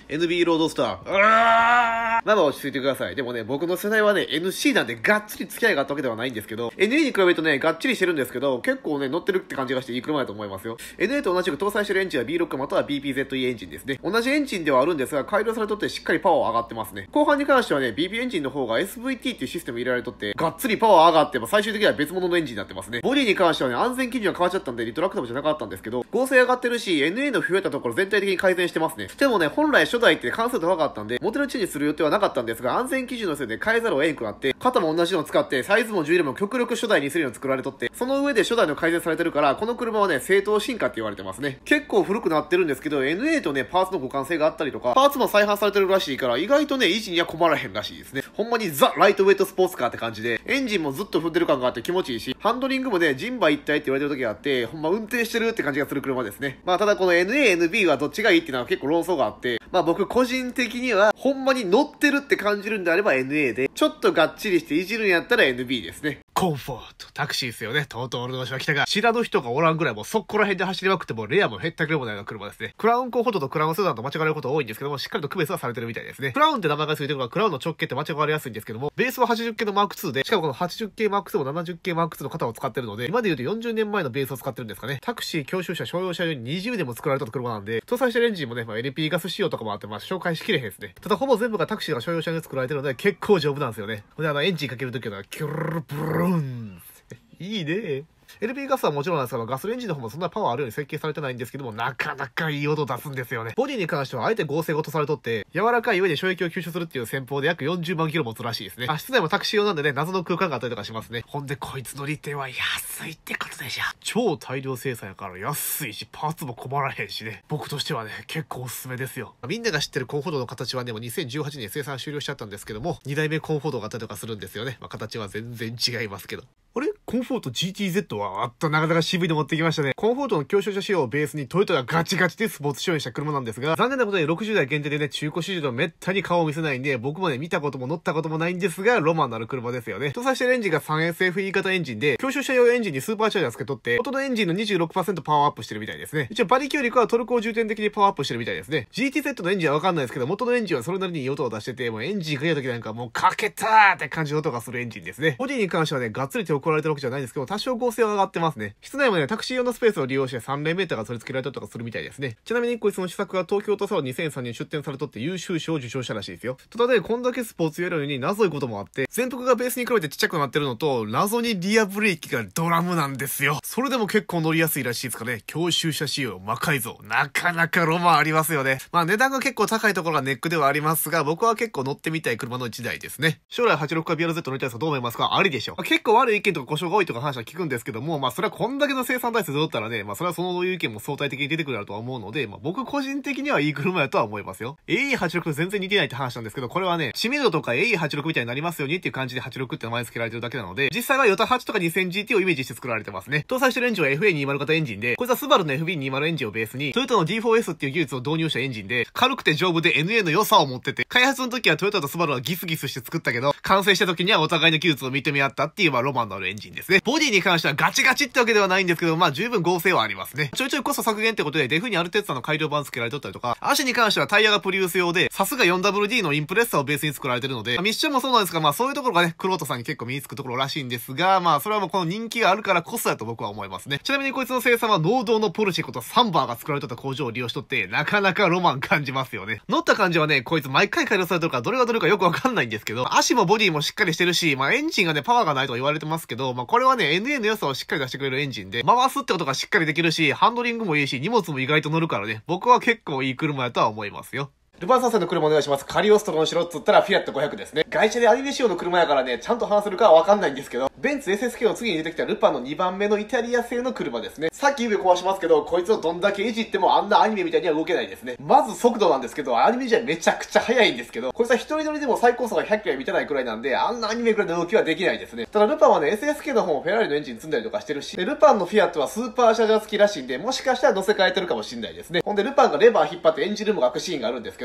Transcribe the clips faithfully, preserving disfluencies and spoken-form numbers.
エヌビー ロードスター。うわーまあまあ落ち着いてください。でもね、僕の世代はね、エヌシー なんでがっつり付き合いがあったわけではないんですけど、エヌエー に比べるとね、がっちりしてるんですけど、結構ね、乗ってるって感じがしていい車だと思いますよ。エヌエー と同じく搭載してるエンジンは ビーろく または ビーピーゼットイー エンジンですね。同じエンジンではあるんですが、改良されとってしっかりパワー上がってますね。後半に関してはね、ビーピー エンジンの方が エスブイティー っていうシステム入れられとって、がっつりパワー上がって、まあ、最終的には別物のエンジンになってますね。ボディに関してはね、安全基準が変わっちゃったんで、リトラクタブルじゃなかったんですけど、合成上がってるし、エヌエー の増えたところ全体的に改善してますね。でもね、本来初代って関数高かったんで、モデルチェンジする予定はなかったんですが、安全基準のせいで変えざるを得んくなって、型も同じのを使って、サイズも重量も極力初代にするように作られとって、その上で初代の改善されてるから、この車はね、正当進化って言われてますね。結構古くなってるんですけど、エヌエー とね、パーツの互換性があったりとか、パーツも再販されてるらしいから、意外とね、維持には困らへんらしいですね。ほんまにザ・ライトウェイトスポーツカーって感じで、エンジンもずっと踏んでる感があって気持ちいいし、ハンドリングもね、人馬一体って言われてる時があって、ほんま運転してるって感じがする車ですね。まあただこの エヌエー、エヌビー はどっちがいいっていうのは結構論争があって、まあ僕個人的には、ほんまに乗ってるって感じるんであれば エヌエー で、ちょっとがっちりしていじるんやったら エヌビー ですね。コンフォート。タクシーですよね。とうとう俺の場所が来たが、知らぬ人がおらんぐらいもうそこら辺で走りまくってもレアも減ったくれもないような車ですね。クラウンコンフォートとクラウンセダンと間違われること多いんですけども、しっかりと区別はされてるみたいですね。クラウンって名前がついてるのはクラウンの直径って間違われやすいんですけども、ベースははちじゅっけいのマークツーで、しかもこのはちじゅっけいマークツーもななじゅっけいマークツーの型を使ってるので、今で言うとよんじゅうねんまえのベースを使ってるんですかね。タクシー、教習車、商用車用ににじゅうねんも作られた車なんで、搭載してるエンジンもね、まあ、エルピー ガス仕様とかもあって、まあ紹介しきれへんですね。ただほぼ全部がタクシーが商用車で作られてるので、結構丈夫なんですよね。で、あのエンジンかけるときは、キュルルブルーンいいね。エルピー ガスはもちろんなんですけど、ガソリンエンジンの方もそんなパワーあるように設計されてないんですけども、なかなかいい音出すんですよね。ボディに関してはあえて合成ごとされとって、柔らかい上で衝撃を吸収するっていう戦法で約よんじゅうまんキロ持つらしいですね。あ、室内もタクシー用なんでね、謎の空間があったりとかしますね。ほんでこいつの利点は安いってことでしょ。超大量生産やから安いし、パーツも困らへんしね。僕としてはね、結構おすすめですよ。みんなが知ってるコンフォートの形はね、もうにせんじゅうはちねん生産終了しちゃったんですけども、にだいめコンフォートがあったりとかするんですよね。まあ形は全然違いますけど。あれコンフォート ジーティーゼット はあっとなかなか渋いの持ってきましたね。コンフォートの教習車仕様をベースにトヨタがガチガチでスポーツ仕様にした車なんですが、残念なことにろくじゅうだい限定でね、中古市場でもめったに顔を見せないんで、僕もね、見たことも乗ったこともないんですが、ロマンのある車ですよね。搭載してるエンジンが スリーエスエフイー 型エンジンで、教習車用エンジンにスーパーチャージャーつけとって、元のエンジンの にじゅうろくパーセント パワーアップしてるみたいですね。一応馬力よりかはトルクを重点的にパワーアップしてるみたいですね。ジーティーゼット のエンジンはわかんないですけど、元のエンジンはそれなりにいい音を出してて、もうエンジンかけた時なんかもうかけたーって感じの音がするエンジンですね。ボディに関してはね、がっつり手を加えられてるわけじゃないんですけど、多少合成は上がってますね。室内もね、タクシー用のスペースを利用してさんレーンメーターが取り付けられたりとかするみたいですね。ちなみにこいつの試作が東京都サロンにせんさんねん出展されとって優秀賞を受賞したらしいですよ。ただね、こんだけスポーツやるのに謎いこともあって、前幅がベースに比べてちっちゃくなってるのと、謎にリアブレーキがドラムなんですよ。それでも結構乗りやすいらしいですからね。教習車仕様魔改造。なかなかロマンありますよね。まあ値段が結構高いところがネックではありますが、僕は結構乗ってみたい車のいちだいですね。将来はちじゅうろくか ビーアールゼット 乗りたいですがどう思いますか？ありでしょ。まあ、結構悪い意見とか故障が多いとか話は聞くんですけども、まあそれはこんだけの生産台数で乗ったらね、まあそれはそのいう意見も相対的に出てくるとは思うので、まあ僕個人的にはいい車やとは思いますよ。エーイーはちじゅうろく と全然似てないって話なんですけど、これはね、知名度とか エーイーはちじゅうろく みたいになりますようにっていう感じではちじゅうろくって名前付けられてるだけなので、実際はヨタはちとか にせんジーティー をイメージして作られてますね。搭載してるエンジンは エフエーにじゅう 型エンジンで、こいつはスバルの エフビーにじゅう エンジンをベースに、トヨタの ディーフォーエス っていう技術を導入したエンジンで、軽くて丈夫で エヌエー の良さを持ってて、開発の時はトヨタとスバルはギスギスして作ったけど、完成した時にはお互いの技術を認め合ったっていうまあロマンのあるエンジンですね。ボディに関してはガチガチってわけではないんですけど、まあ十分合成はありますね。ちょいちょいコスト削減ってことでデフにアルテッツァの改良版付けられとったりとか、足に関してはタイヤがプリウス用で、さすが フォーダブリューディー のインプレッサーをベースに作られてるので、ミッションもそうなんですが、まあそういうところがね、クロートさんに結構身につくところらしいんですが、まあそれはもうこの人気があるからこそだと僕は思いますね。ちなみにこいつの生産は農道のポルシェことサンバーが作られとった工場を利用しとって、なかなかロマン感じますよね。乗った感じはね、こいつ毎回改良されてるからどれがどれかよくわかんないんですけど、足もボディもしっかりしてるし、まあエンジンがね、パワーがないと言われてますけど、まあこれはね、エヌエー の良さをしっかり出してくれるエンジンで、回すってことがしっかりできるし、ハンドリングもいいし、荷物も意外と乗るからね、僕は結構いい車やとは思いますよ。ルパン三世の車お願いします。カリオストロのしろっつったらフィアットごひゃくですね。外車でアニメ仕様の車やからね、ちゃんと話せるかはわかんないんですけど、ベンツ エスエスケー の次に出てきたルパンのにばんめのイタリア製の車ですね。さっき指壊しますけど、こいつをどんだけいじってもあんなアニメみたいには動けないですね。まず速度なんですけど、アニメじゃめちゃくちゃ速いんですけど、こいつは一人乗りでも最高速がひゃっキロ満たないくらいなんで、あんなアニメくらいの動きはできないですね。ただルパンはね、エスエスケー の方もフェラーリのエンジン積んだりとかしてるし、ルパンのフィアットはスーパーシャージャー付きらしいんで、もしかしたら乗せ替えてるかもしんないですね。ほんでルパンがレバー引っ張ってエンジンルームが開くシーンがあるんですけど、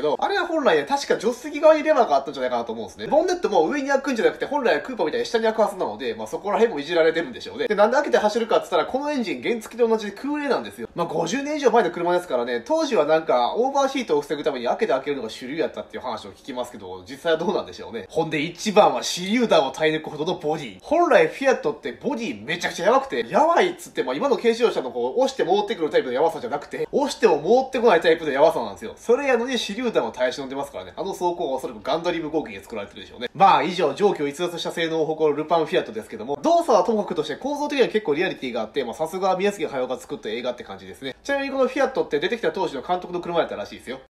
ど、あれは本来ね、確か助手席側にレバーがあったんじゃないかなと思うんですね。ボンネットも上に開くんじゃなくて、本来はクーパーみたいに下に開くはずなので、まあそこら辺もいじられてるんでしょうね。で、なんで開けて走るかって言ったら、このエンジン原付と同じで空冷なんですよ。まあごじゅうねん以上前の車ですからね、当時はなんかオーバーヒートを防ぐために開けて開けるのが主流やったっていう話を聞きますけど、実際はどうなんでしょうね。ほんで一番は手榴弾を耐え抜くほどのボディ。本来フィアットってボディめちゃくちゃやばくて、やばいっつっても今の軽自動車のこう押して戻ってくるタイプのやばさじゃなくて、押しても戻ってこないタイプのやばさなんですよ。それやのに手榴弾を耐え忍んでますからね。あの装甲はおそらくガンダリブ合金で作られてるでしょうね。まあ以上、上記を逸脱した性能を誇るルパンフィアットですけども、動作はともかくとして構造的には結構リアリティがあって、まあさすが宮崎駿が作った映画って感じですね。ちなみにこのフィアットって出てきた当時の監督の車やったらしいですよ。